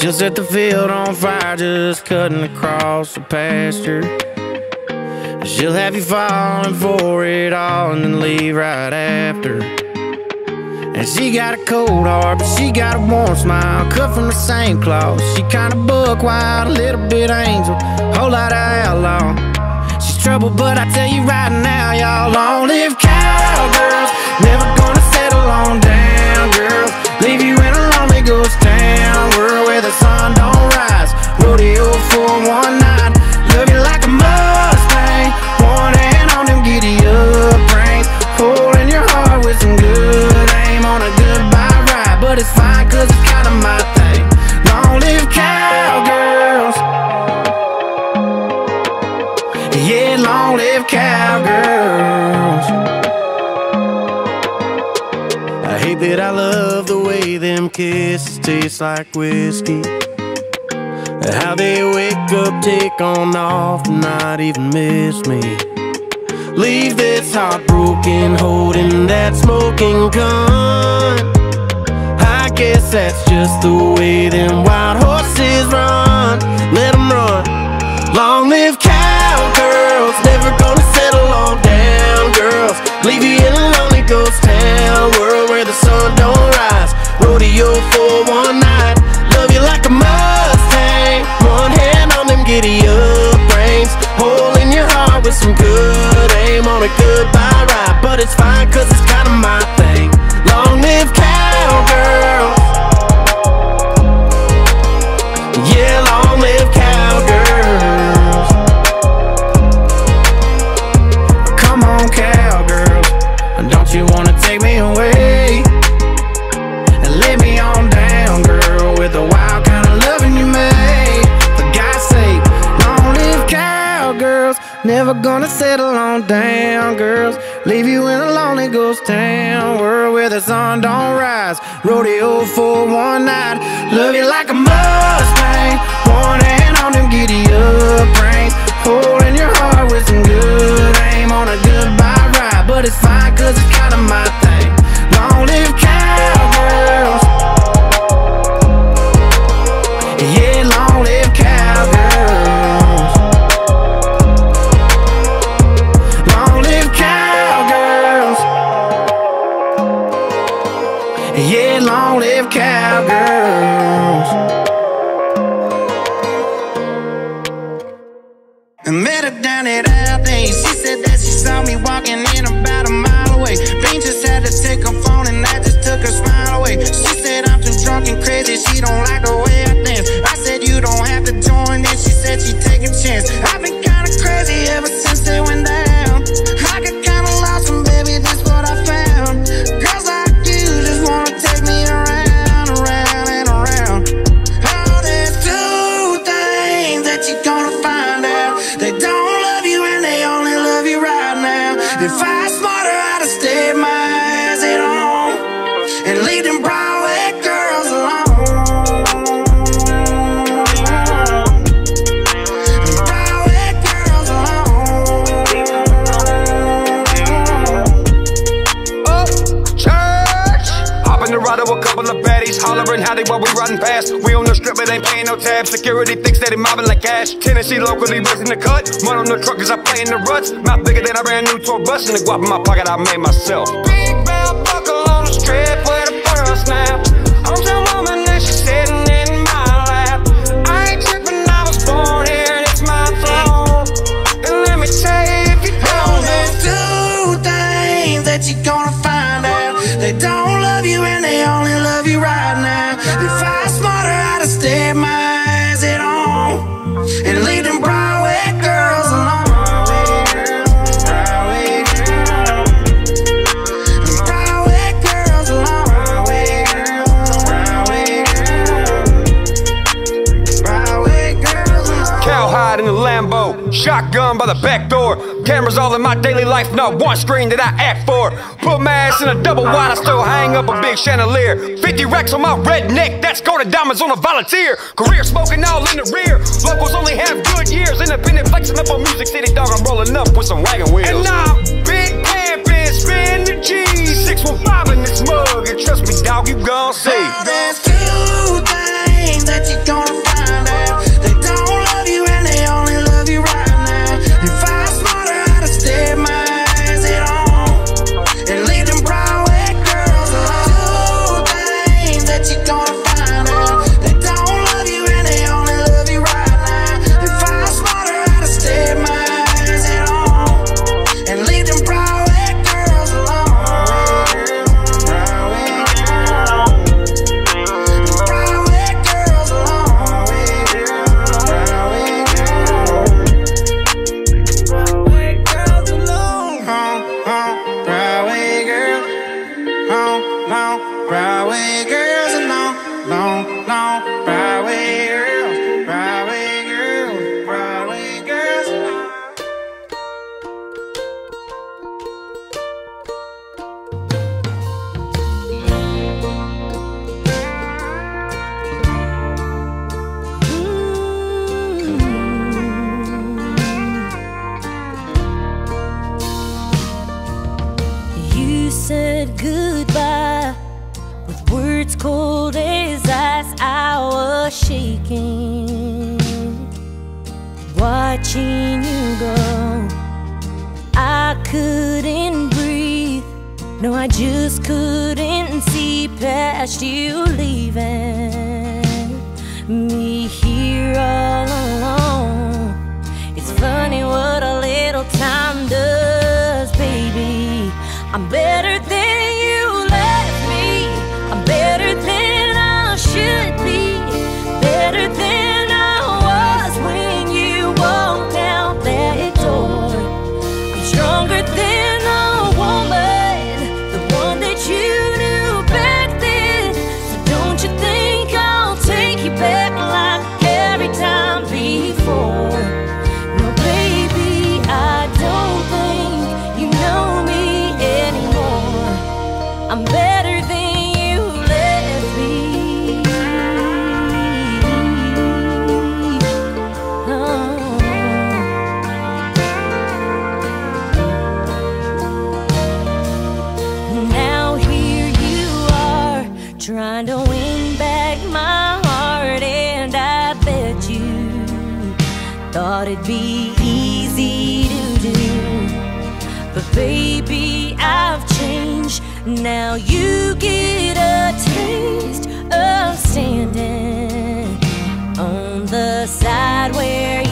She'll set the field on fire just cutting across the pasture. She'll have you falling for it all and then leave right after. And she got a cold heart, but she got a warm smile, cut from the same cloth. She kinda buck wild, a little bit angel, whole lot of outlaw. She's trouble, but I tell you right now, y'all, long live cowgirls. Never gonna settle on down, girls. Leave you in a lonely ghost town, world where the sun don't rise. Rodeo for one night, love you like a Mustang. One hand on them giddy up reins, holding your heart with some good aim on a goodbye ride. But it's fine, cause it's kinda my thing. Long live cowgirls. Yeah, long live cowgirls. I hate that I love the way them kisses taste like whiskey. How they wake up, take on off, and not even miss me. Leave this heart broken, holding that smoking gun. I guess that's just the way them wild horses run. Let them run. Long live cowgirls, never gonna settle on down, girls. Leave you in a lonely ghost town, world where the sun don't rise. Rodeo for one night, love you like a Mustang. One hand on them giddy up reins, holding your heart with some good aim on a goodbye ride. But it's fine, cause it's kinda my thing. Long live cowgirls. Yeah, long live cowgirls. Come on, cowgirls, don't you wanna take me away and lay me on down, girl, with the wild kind of loving you made. For God's sake, long live cowgirls. Never gonna settle on down, girls. Leave you in a lonely ghost town, world where the sun don't rise. Rodeo for one night, love you like a Mustang. One hand on them giddy up reins, holding your heart with some good aim on a goodbye ride. But it's fine, cause it's kinda my thing. Long live cowgirls. Yeah, long live cowgirls. Long live cowgirls. Yeah, long live cowgirls. I met her down at Aldi. She said that she saw me walking in about a mile away. Bean just had to take her phone and I just took her smile away. She said I'm too drunk and crazy, she don't like the way I dance. I said you don't have to join in, she said she'd take a chance. I've been kinda crazy ever since they went down. I got kinda lost and baby, that's what I found. Girls like you just wanna take me around, around and around. Oh, there's two things that you're gonna find out. They don't love you and they only love you right now. If I was smarter, I'd have stayed my eyes at home and leave them Broadway girls alone. Broadway girls alone. Oh, church! Hop in the ride of a couple of baddies, hollering howdy while we riding past. We on the strip, it ain't paying no tab. Security thinks that it mobbing like cash. Tennessee locally raising the cut. One on the truck as I play in the ruts. Mouth bigger than a brand new tour bus. And the guap in my pocket I made myself. Big bell buckle on the strip where the pearl snap. I'm your woman and she's sitting in my lap. I ain't tripping, I was born here and it's my throne. And let me tell you, if you don't, There's two things that you're gonna find out. They don't love you and they only love you right now. If I was smarter, I'd have stayed my eyes at home and leave them Broadway girls alone. Broadway girls. Broadway girls alone. Broadway girls. Broadway girls alone. Cowhide in the Lambo, shotgun by the back door. Cameras all in my daily life, not one screen that I act for. Put my ass in a double wide, I still hang up a big chandelier. 50 racks on my red neck, that's golden diamonds on a volunteer. Career smoking all in the rear, locals only have good years. Independent flexing up on Music City, dog, I'm rolling up with some wagon wheels. And now, big camping, spin the G, 615 in this mug. And trust me, dog, you gon' see. There's two things that you gon' said goodbye with words cold as ice. I was shaking, watching you go. I couldn't breathe, no, I just couldn't see past you leaving me here all alone. It's funny what a little time does, baby. I'm better than you left me. I'm better than I should be. Better than I was when you walked out that door. I'm stronger than a woman, the one that you knew back then. So don't you think I'll take you back like every time before? No, baby, I don't think you know me anymore. I'm better than you left me. Oh. Now here you are, trying to win back my heart, and I bet you thought it'd be easy to do. But baby, I've changed. Now you get a taste of standing on the side where